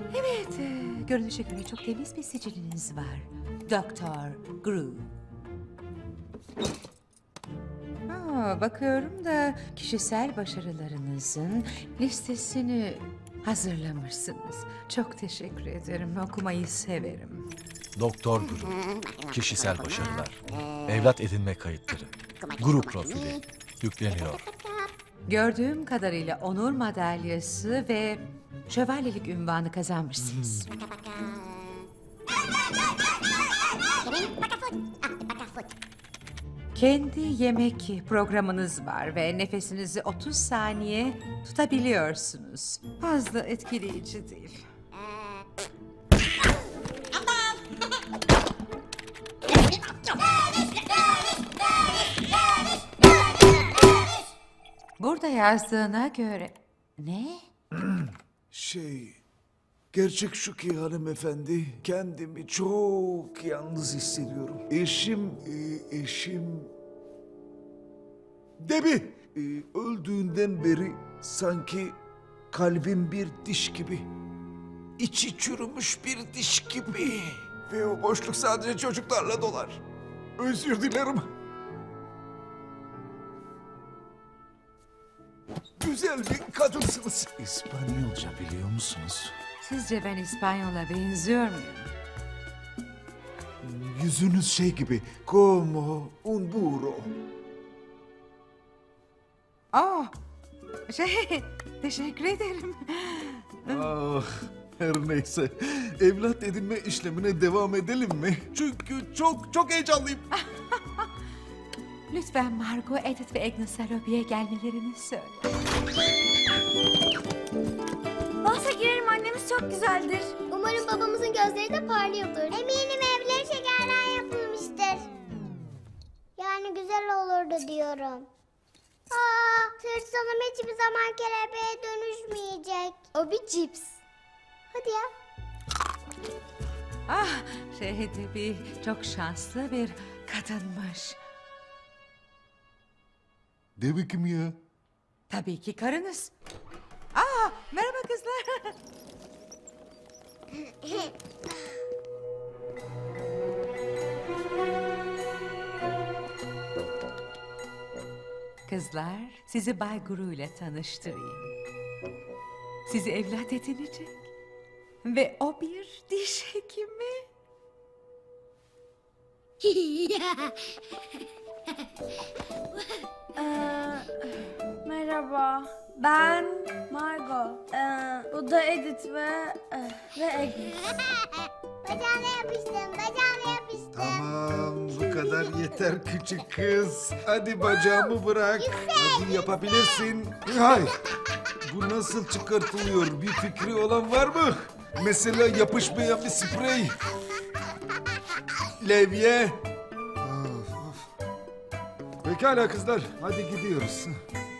Evet, görünüşe göre çok temiz bir siciliniz var. Doktor Gru. Bakıyorum da kişisel başarılarınızın listesini hazırlamışsınız. Çok teşekkür ederim. Okumayı severim. Doktor Guru, kişisel başarılar, evlat edinme kayıtları, Guru profili yükleniyor. Gördüğüm kadarıyla onur madalyası ve şövalyelik unvanı kazanmışsınız. Kendi yemek programınız var ve nefesinizi 30 saniye tutabiliyorsunuz. Fazla etkileyici değil. Burada yazdığına göre... Ne? Gerçek şu ki hanımefendi, kendimi çok yalnız hissediyorum. Eşim... Debbie! Öldüğünden beri sanki kalbim bir diş gibi. İçi çürümüş bir diş gibi. Ve o boşluk sadece çocuklarla dolar. Özür dilerim. Güzel bir kadınsınız. İspanyolca biliyor musunuz? Sizce ben İspanyola benziyor muyum? Yüzünüz şey gibi. Como un burro. Teşekkür ederim. Ah, her neyse. Evlat edinme işlemine devam edelim mi? Çünkü çok heyecanlıyım. Lütfen Margot, Edith ve Agnes'a lobiye gelmelerini söyle. Bahse girerim, annemiz çok güzeldir. Umarım babamızın gözleri de parlıyordur. Eminim evleri şekerden yapılmıştır. Yani güzel olurdu diyorum. Sırt sanım hiçbir zaman kelebeğe dönüşmeyecek. O bir cips. Hadi ya. Debbie çok şanslı bir kadınmış. Debbie kim ya? Tabii ki karınız. Merhaba kızlar. Kızlar, sizi Bay Guru ile tanıştırayım. Sizi evlat edinecek. Ve o bir diş hekimi. Merhaba. Ben Margot. Bu da Edith ve Agnes. Bacağına yapıştım. Tamam, bu kadar yeter küçük kız. Hadi bacağımı bırak. Hadi yapabilirsin. Hayır. Bu nasıl çıkartılıyor? Bir fikri olan var mı? Mesela yapışmayan bir sprey. Levye. Pekala kızlar, hadi gidiyoruz.